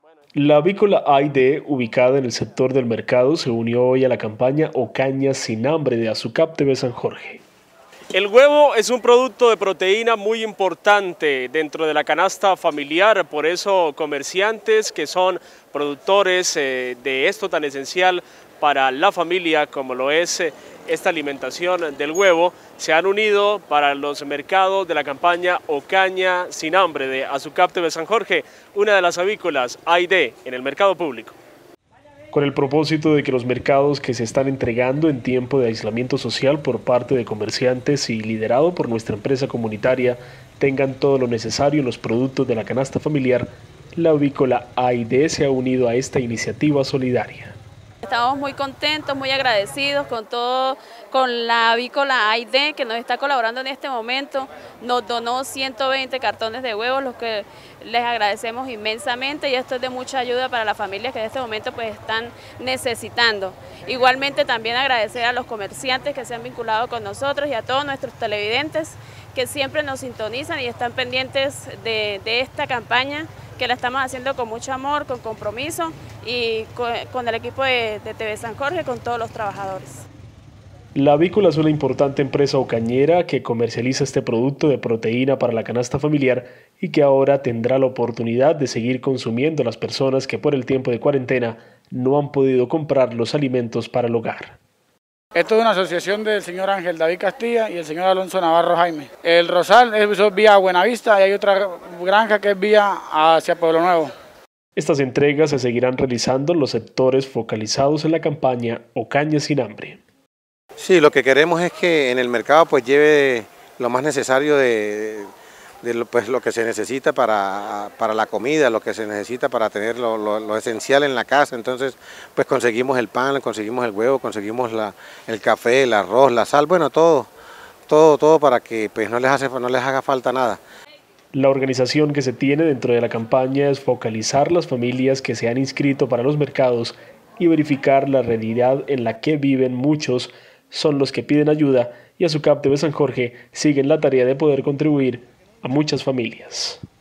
La avícola A&D, ubicada en el sector del mercado, se unió hoy a la campaña Ocaña sin hambre de Azucap TV San Jorge. El huevo es un producto de proteína muy importante dentro de la canasta familiar, por eso comerciantes que son productores de esto tan esencial para la familia como lo es esta alimentación del huevo, se han unido para los mercados de la campaña Ocaña sin hambre de Azucap TV San Jorge, una de las avícolas A&D en el mercado público. Con el propósito de que los mercados que se están entregando en tiempo de aislamiento social por parte de comerciantes y liderado por nuestra empresa comunitaria tengan todo lo necesario en los productos de la canasta familiar, la avícola A&D se ha unido a esta iniciativa solidaria. Estamos muy contentos, muy agradecidos con la avícola A&D que nos está colaborando en este momento. Nos donó 120 cartones de huevos, los que les agradecemos inmensamente, y esto es de mucha ayuda para las familias que en este momento pues están necesitando. Igualmente también agradecer a los comerciantes que se han vinculado con nosotros y a todos nuestros televidentes que siempre nos sintonizan y están pendientes de esta campaña, que la estamos haciendo con mucho amor, con compromiso y con el equipo de TV San Jorge, con todos los trabajadores. La avícola es una importante empresa ocañera que comercializa este producto de proteína para la canasta familiar y que ahora tendrá la oportunidad de seguir consumiendo las personas que por el tiempo de cuarentena no han podido comprar los alimentos para el hogar. Esto es una asociación del señor Ángel David Castilla y el señor Alonso Navarro Jaime. El Rosal es vía Buenavista y hay otra granja que es vía hacia Pueblo Nuevo. Estas entregas se seguirán realizando en los sectores focalizados en la campaña Ocaña sin hambre. Sí, lo que queremos es que en el mercado pues lleve lo más necesario de lo que se necesita para la comida, lo que se necesita para tener lo esencial en la casa. Entonces pues conseguimos el pan, conseguimos el huevo, conseguimos el café, el arroz, la sal, bueno, todo para que pues no les haga falta nada. La organización que se tiene dentro de la campaña es focalizar las familias que se han inscrito para los mercados y verificar la realidad en la que viven muchos son los que piden ayuda, y Azucap TV San Jorge sigue en la tarea de poder contribuir a muchas familias.